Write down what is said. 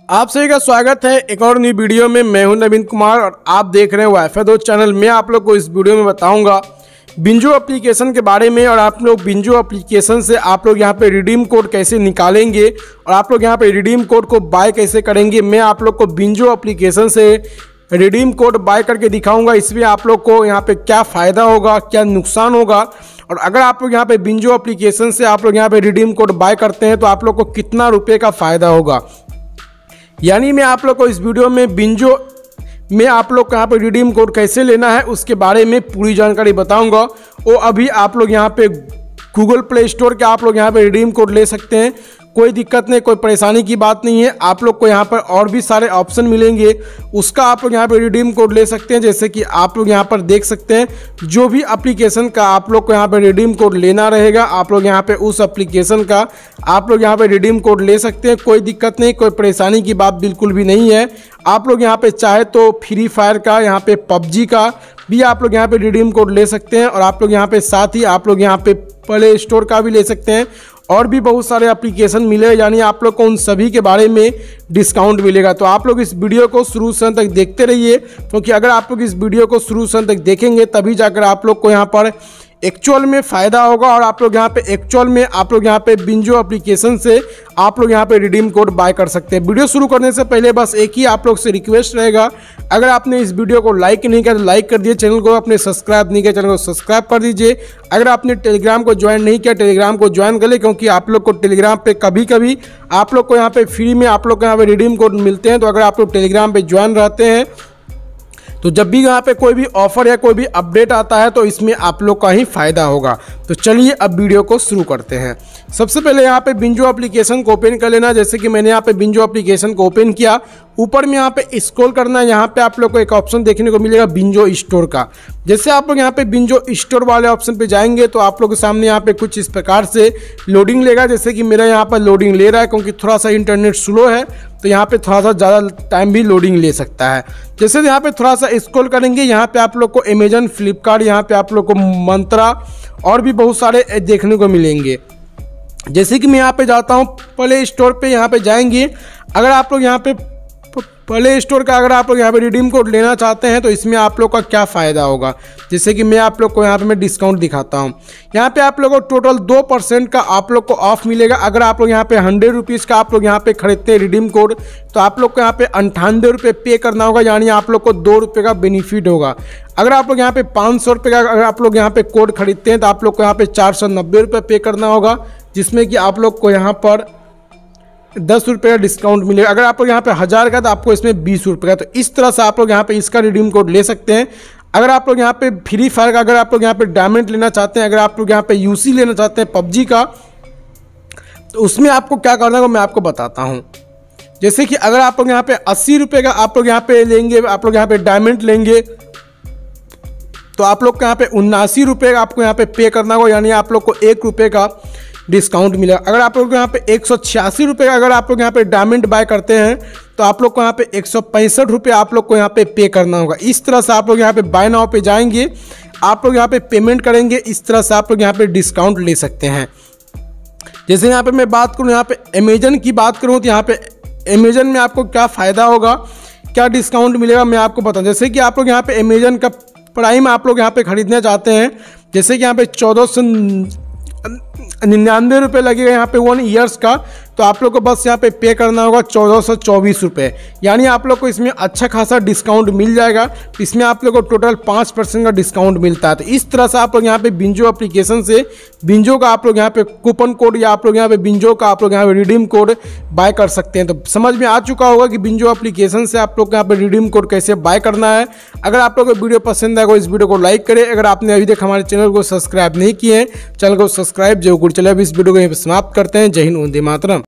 आप सभी का स्वागत है एक और नई वीडियो में। मैं हूं नवीन कुमार और आप देख रहे हैं वाईफाई दोस्त चैनल। मैं आप लोग को इस वीडियो में बताऊंगा बिंजो एप्लीकेशन के बारे में और आप लोग बिंजो एप्लीकेशन से आप लोग यहां पे रिडीम कोड कैसे निकालेंगे और आप लोग यहां पे रिडीम कोड को बाय कैसे करेंगे। मैं आप लोग को बिंजो एप्लीकेशन से रिडीम कोड बाय करके दिखाऊंगा। इसमें आप लोग को यहाँ पे क्या फ़ायदा होगा, क्या नुकसान होगा, और अगर आप लोग यहाँ पे बिंजो एप्लीकेशन से आप लोग यहाँ पे रिडीम कोड बाय करते हैं तो आप लोग को कितना रुपये का फ़ायदा होगा। यानी मैं आप लोग को इस वीडियो में बिंजो में आप लोग को यहाँ पे रिडीम कोड कैसे लेना है उसके बारे में पूरी जानकारी बताऊंगा। वो अभी आप लोग यहाँ पे गूगल प्ले स्टोर के आप लोग यहाँ पे रिडीम कोड ले सकते हैं, कोई दिक्कत नहीं, कोई परेशानी की बात नहीं है। आप लोग को यहाँ पर और भी सारे ऑप्शन मिलेंगे, उसका आप लोग यहाँ पे रिडीम कोड ले सकते हैं। जैसे कि आप लोग यहाँ पर देख सकते हैं, जो भी एप्लीकेशन का आप लोग को यहाँ पे रिडीम कोड लेना रहेगा आप लोग यहाँ पे उस एप्लीकेशन का आप लोग यहाँ पे रिडीम कोड ले सकते हैं। कोई दिक्कत नहीं, कोई परेशानी की बात बिल्कुल भी नहीं है। आप लोग यहाँ पे चाहे तो फ्री फायर का, यहाँ पे पबजी का भी आप लोग यहाँ पे रिडीम कोड ले सकते हैं और आप लोग यहाँ पे साथ ही आप लोग यहाँ पे प्ले स्टोर का भी ले सकते हैं और भी बहुत सारे एप्लीकेशन मिले। यानी आप लोग को उन सभी के बारे में डिस्काउंट मिलेगा। तो आप लोग इस वीडियो को शुरू से अंत तक देखते रहिए, क्योंकि अगर आप लोग इस वीडियो को शुरू से अंत तक देखेंगे तभी जाकर आप लोग को यहाँ पर एक्चुअल में फ़ायदा होगा और आप लोग यहाँ पे एक्चुअल में आप लोग यहाँ पे बिंजो एप्लीकेशन से आप लोग यहाँ पे रिडीम कोड बाय कर सकते हैं। वीडियो शुरू करने से पहले बस एक ही आप लोग से रिक्वेस्ट रहेगा, अगर आपने इस वीडियो को लाइक नहीं किया तो लाइक कर दीजिए, चैनल को आपने सब्सक्राइब नहीं किया चैनल को सब्सक्राइब कर दीजिए। अगर आपने टेलीग्राम को ज्वाइन नहीं किया टेलीग्राम को ज्वाइन कर ले, क्योंकि आप लोग को टेलीग्राम पे कभी कभी आप लोग को यहाँ पे फ्री में आप लोग को यहाँ पे रिडीम कोड मिलते हैं। तो अगर आप लोग टेलीग्राम पे ज्वाइन रहते हैं तो जब भी यहाँ पे कोई भी ऑफर या कोई भी अपडेट आता है तो इसमें आप लोग का ही फ़ायदा होगा। तो चलिए अब वीडियो को शुरू करते हैं। सबसे पहले यहाँ पे बिंजो एप्लीकेशन को ओपन कर लेना। जैसे कि मैंने यहाँ पे बिंजो एप्लीकेशन को ओपन किया, ऊपर में यहाँ पे स्क्रॉल करना है। यहाँ पे आप लोग को एक ऑप्शन देखने को मिलेगा बिंजो स्टोर का। जैसे आप लोग यहाँ पे बिंजो स्टोर वाले ऑप्शन पे जाएंगे तो आप लोग के सामने यहाँ पे कुछ इस प्रकार से लोडिंग लेगा। जैसे कि मेरा यहाँ पर लोडिंग ले रहा है, क्योंकि थोड़ा सा इंटरनेट स्लो है तो यहाँ पे थोड़ा सा ज़्यादा टाइम भी लोडिंग ले सकता है। जैसे यहाँ पे थोड़ा सा स्क्रॉल करेंगे, यहाँ पे आप लोग को अमेजन, फ्लिपकार्ट, यहाँ पे आप लोग को मंत्रा और भी बहुत सारे देखने को मिलेंगे। जैसे कि मैं यहाँ पे जाता हूँ प्ले स्टोर पे, यहाँ पे जाएंगे। अगर आप लोग यहाँ पे प्ले स्टोर का अगर आप लोग यहाँ पे रिडीम कोड लेना चाहते हैं तो इसमें आप लोग का क्या फ़ायदा होगा। जैसे कि मैं आप लोग को यहाँ पे मैं डिस्काउंट दिखाता हूँ। यहाँ पे आप लोग को टोटल 2% का आप लोग को ऑफ मिलेगा। अगर आप लोग यहाँ पे 100 रुपीज़ का आप लोग यहाँ पे खरीदते हैं रिडीम कोड तो आप लोग को यहाँ पे 98 रुपये पे करना होगा, यानी आप लोग को 2 रुपये का बेनिफिट होगा। अगर आप लोग यहाँ पे 500 रुपये का अगर आप लोग यहाँ पे कोड खरीदते हैं तो आप लोग को यहाँ पे 490 रुपये पे करना होगा, जिसमें कि आप लोग को यहाँ पर 10 रुपये का डिस्काउंट मिलेगा। अगर आप लोग यहाँ पे 1000 का तो आपको इसमें 20 रुपये का। तो इस तरह से आप लोग यहाँ पे इसका रिडीम कोड ले सकते हैं। अगर आप लोग यहाँ पे फ्री फायर का अगर आप लोग यहाँ पे डायमंड लेना चाहते हैं, अगर आप लोग यहाँ पे यूसी लेना चाहते हैं पबजी का, तो उसमें आपको क्या करना होगा मैं आपको बताता हूँ। जैसे कि अगर आप लोग यहाँ पे 80 रुपये का आप लोग यहाँ पे लेंगे, आप लोग यहाँ पे डायमंड लेंगे तो आप लोग को यहाँ पे 79 रुपये का आपको यहाँ पे पे करना होगा, यानी आप लोग को 1 रुपये का डिस्काउंट मिलेगा। अगर आप लोग यहाँ पे 186 रुपये का अगर आप लोग यहाँ पे डायमंड बाय करते हैं तो आप लोग को यहाँ पे 165 रुपये आप लोग को यहाँ पे करना होगा। इस तरह से आप लोग यहाँ पे बाय नाउ पे जाएंगे, आप लोग यहाँ पे पेमेंट करेंगे, इस तरह से आप लोग यहाँ पे डिस्काउंट ले सकते हैं। जैसे यहाँ पे मैं बात करूँ, यहाँ पे अमेजन की बात करूँ तो यहाँ पे अमेजन में आपको क्या फ़ायदा होगा, क्या डिस्काउंट मिलेगा मैं आपको बताऊँ। जैसे कि आप लोग यहाँ पे अमेजन का प्राइम आप लोग यहाँ पे खरीदना चाहते हैं, जैसे कि यहाँ पे 1499 रुपये लगेगा यहाँ पे 1 ईयर्स का, तो आप लोग को बस यहाँ पे करना होगा 1424 रुपये, यानी आप लोग को इसमें अच्छा खासा डिस्काउंट मिल जाएगा। इसमें आप लोग को टोटल 5% का डिस्काउंट मिलता है। तो इस तरह से आप लोग यहाँ पे बिंजो एप्लीकेशन से बिंजो का आप लोग यहाँ पे कूपन कोड या आप लोग यहाँ पे बिंजो का आप लोग यहाँ पे रिडीम कोड बाय कर सकते हैं। तो समझ में आ चुका होगा कि बिंजो एप्लीकेशन से आप लोग यहाँ पे रिडीम कोड कैसे बाय करना है। अगर आप लोग को वीडियो पसंद आएगा इस वीडियो को लाइक करें। अगर आपने अभी तक हमारे चैनल को सब्सक्राइब नहीं किए हैं, चैनल को सब्सक्राइब जरूर। चलिए अब इस वीडियो को यहीं पर समाप्त करते हैं। जय हिंद, वंदे मातरम।